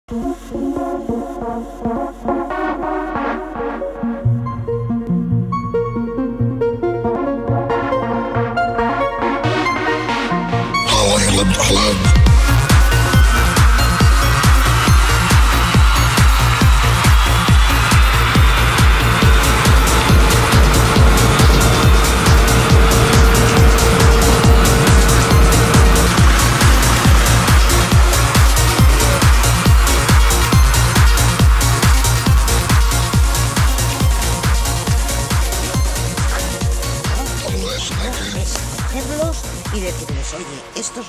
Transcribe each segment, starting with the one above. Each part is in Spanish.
Verlos y decirles, oye, esto es...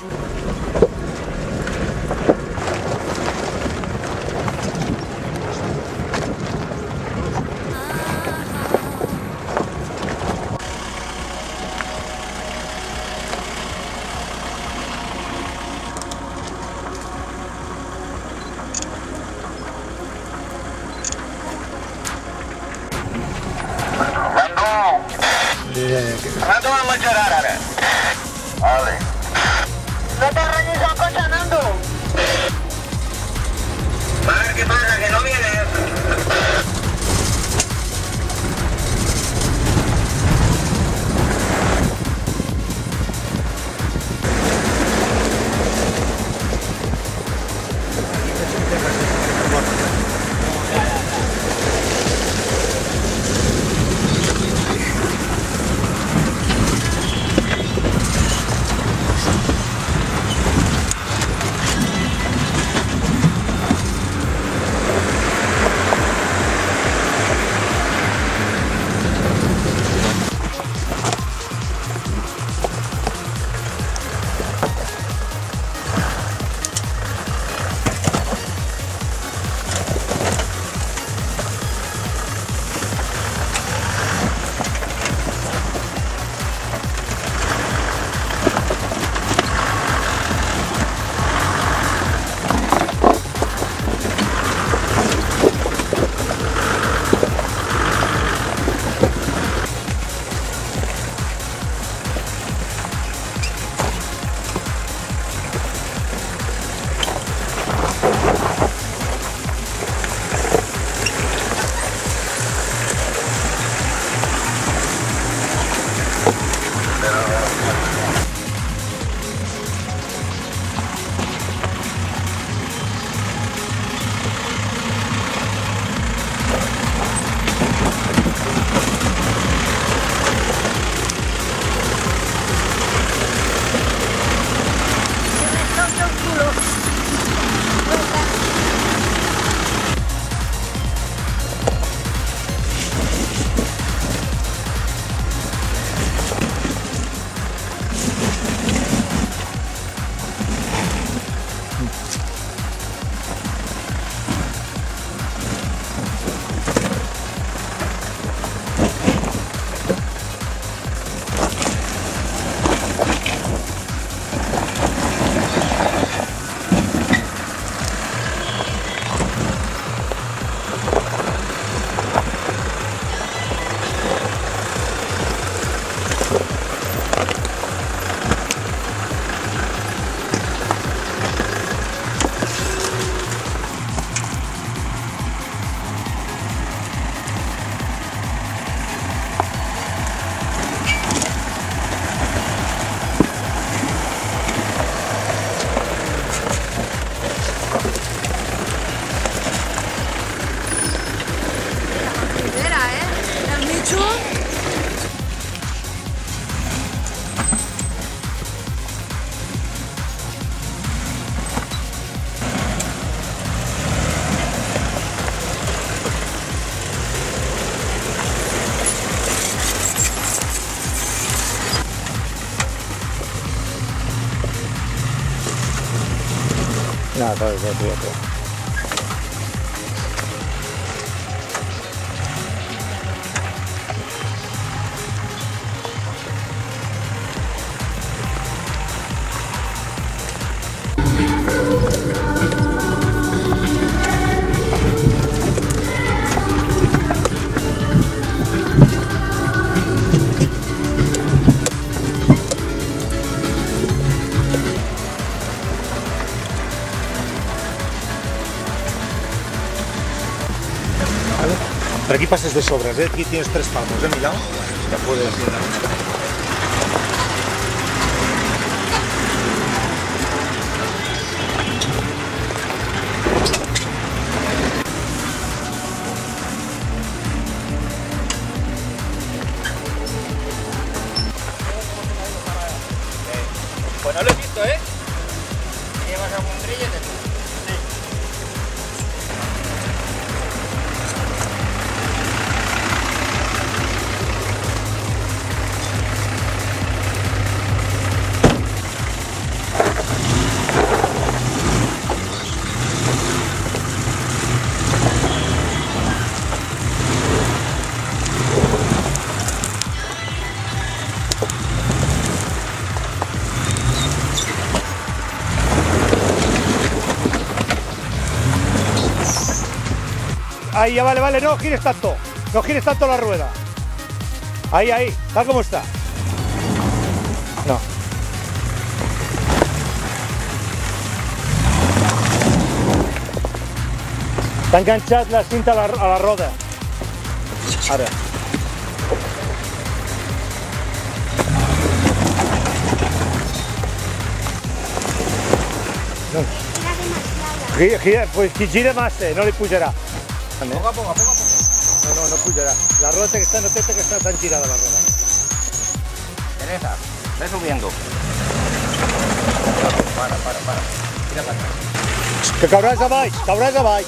¿Cuándo vamos a echar árabe? Vale. No te rayes el coche, Nando. Para, ¿qué pasa? Que no viene. Nada, todo, todo. Pero aquí pasas de sobras, ¿eh? Aquí tienes 3 palmos, ¿eh? Milao. Ya puedes ir. Pues no lo he visto, ¿eh? ¿Llevas algún grillete? Sí. Ahí, ya vale, no gires tanto. No gires tanto la rueda. Ahí, tal como está. No. T'ha enganxat la cinta a la roda. Ara. No. Gira, pues qui gira massa, no li pujarà. Poco a poco. No pujarà. La rueda no té que estar tan girada la rueda. Teresa, ve subiendo. Para. Tira para atrás. Que cauràs a baix.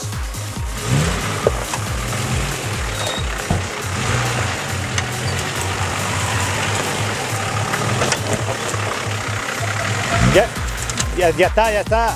Ya está.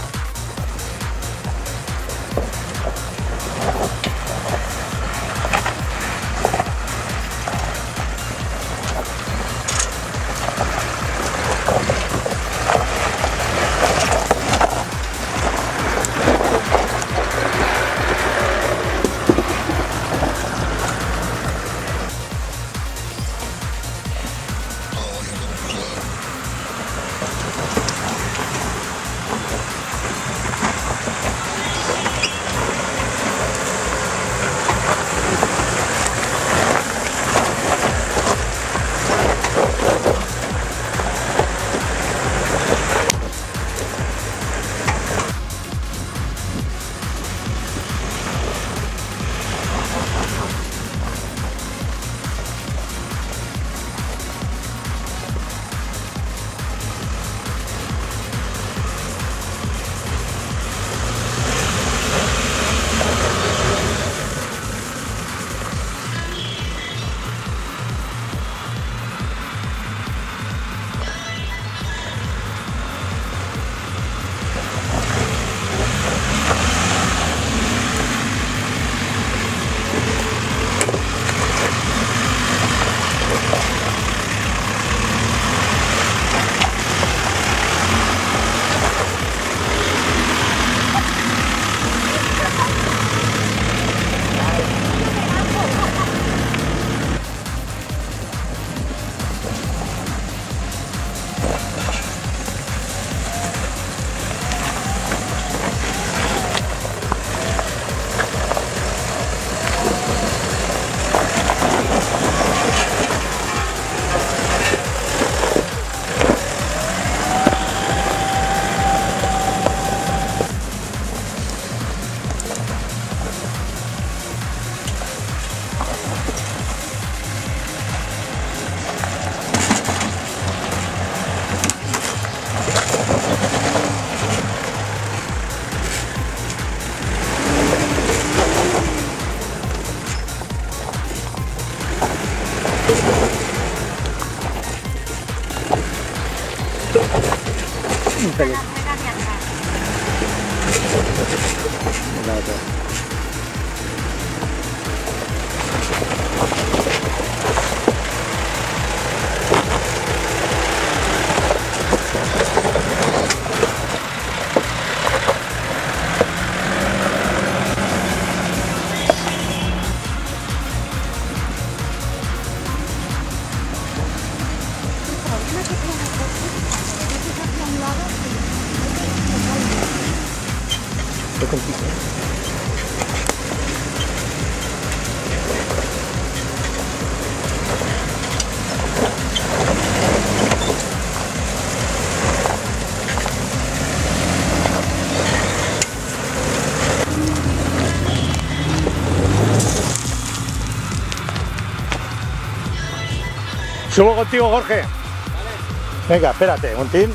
Subo contigo, Jorge. Venga, espérate, Montín.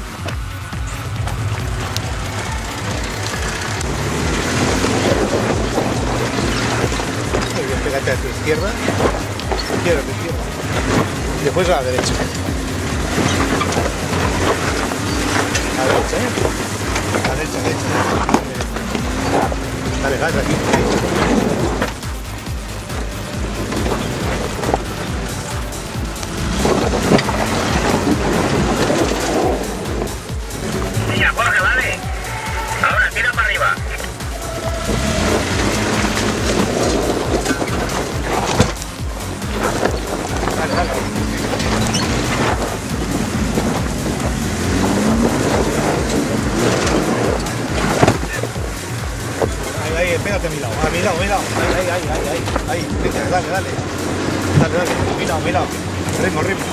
Muy bien, pégate a tu izquierda. Izquierda. Y después a la derecha. A la derecha, ¿eh? A la derecha. Dale, gas aquí. Mira, Jorge, vale. Ahora tira para arriba. Dale. Ahí, pégate a mi lado. Ahí. Venga, dale. Dale. Mi lado. Ritmo. Venga.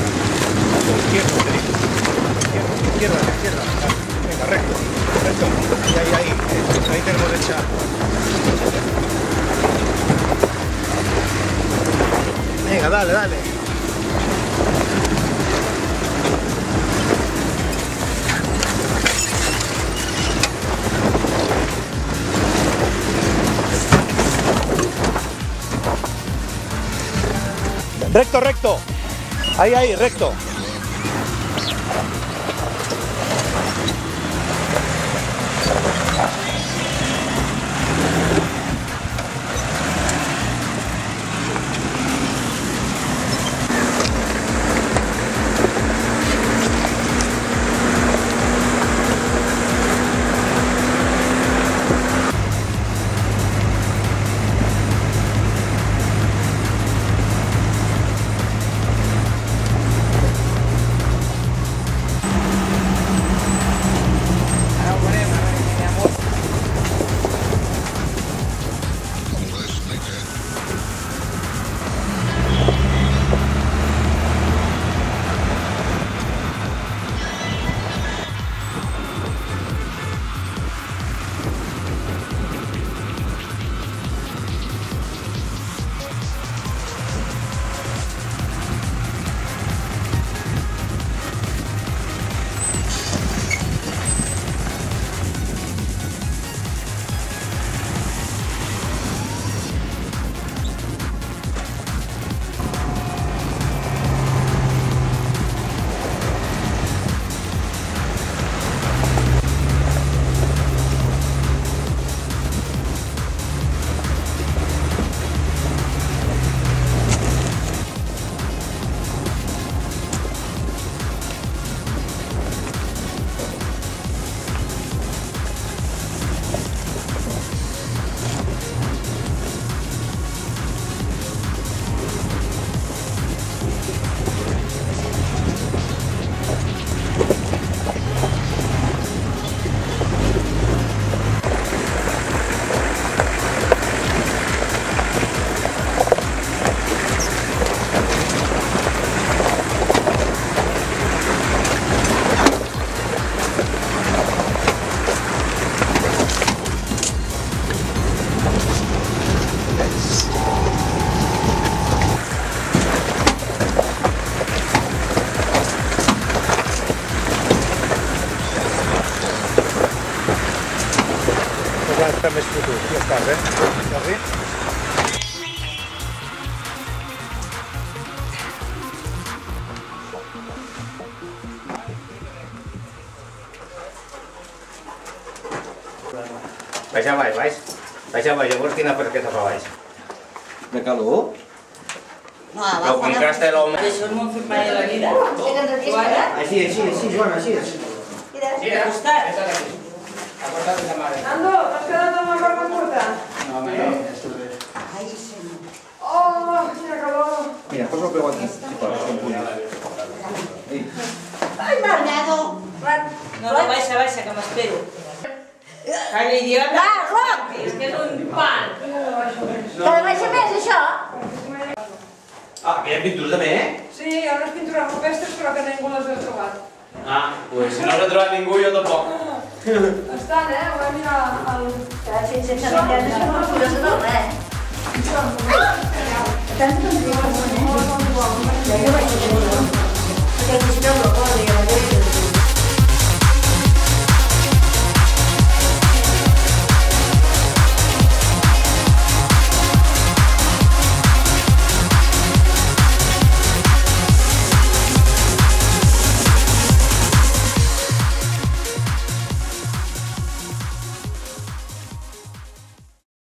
Izquierda. Venga, recto. Ahí. Ahí tenemos hecha. Venga, dale. Recto. Ahí, recto. Està més fotut, ja estàs, Jordi? Baixa baix. Llavors quina perqueta fa baix. De calor? Lo contraste de l'home. Això no m'ho fet mai a la vida. Així, Joan, així. Mira, costat. estàs aquí. Aportat de sa mare. Nando, t'has quedat amb la barba curta? No, home, no. Ai, senyor. Oh, quina calor. Mira, posa el peu aquí, si pots, com puguis. Ai, Marc. Cuidado. No, baixa, que m'espero. Calla, idiota. Va, Roc! És que és un pan. Que la baixa més, això? Ah, que hi ha pintures també, Sí, hi ha unes pintures rupestres, però que ningú les ha trobat. Ah, pues si no s'ha trobat ningú, jo tampoc. Estan, ho vam mirar al... Sense menjar, no som orgullosos del res. Són. Tant que em diuen, ja vaig a